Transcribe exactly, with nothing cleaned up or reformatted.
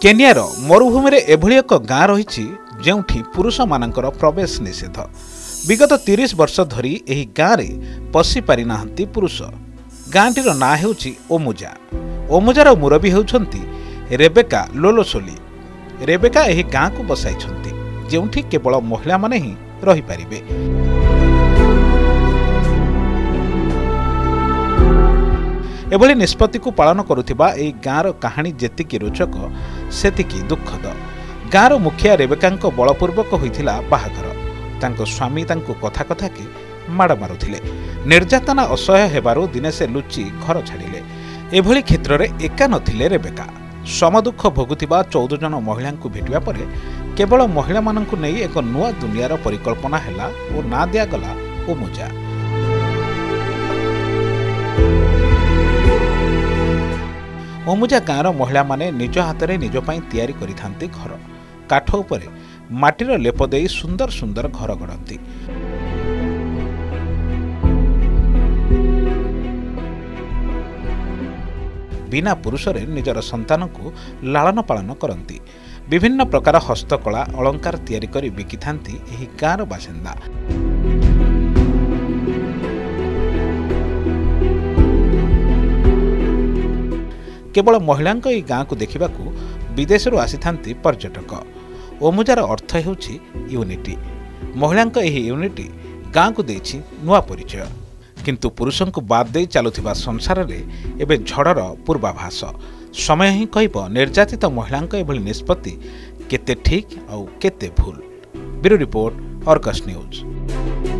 केनियार मरुभूमि रे एभली एक गाँ रही जेउठी पुरुष मानकर प्रवेश निषेध। विगत तीस वर्ष धरी एही गाँ रे पशि पारि नाहंती पुरुष। गाँटीर ना हेउची ओमुजा। ओमुजार मुरबी हेउछंती रेबेका लोलोसोली। रेबेका एही गाँ को बसाइछंती जेउठी केवल महिला माने ही रही पारिबे। एभली निष्पत्ति को पालन करुथिबा एही गाँर कहानी जेतिकी रोचक सेतिकी दुखद। गाँर मुखिया रेबेकांको बलपूर्वक होइथिला बाहाघर। तांको स्वामी तांको कथा कथा के माड़ मारुथिले। निर्यातना असह्य हेबारु दिने से लुचि घर छाड़िले। एभली क्षेत्र रे एका नथिले रेबेका। समदुख भोगुथिबा चौदह जन महिला भेटिबा परे केवल महिला माननकु नै एक नुआ दुनियार परिकल्पना हैला और ना दिया गला ओमुजा। ओमुजा गाँर महिला माने निज हाथ में निज पाई तैयारी करिथांती घर। काठ उपरे माटीर लेप देई सुंदर सुंदर घर गढ़ती। बिना पुरुषरे निजर संतान को लालन पालन करती। विभिन्न प्रकार हस्तकला अलंकार तैयारी करी बिकिथांती एही गाँर बासिंदा। केवल महिला गाँ को देखा विदेशरू आसी पर्यटक। ओमुजार अर्थ हेउछि यूनिटी। महिला यूनिटी गाँ को देछि नुआ परिचय। किंतु पुरुषों को बाद दे चलुथिबा संसार रे एबे झड़र पूर्वाभास। समय ही कहब निर्यातित महिला एभली निष्पत्ति केते ठीक और केते भूल। Bureau report, Argus news.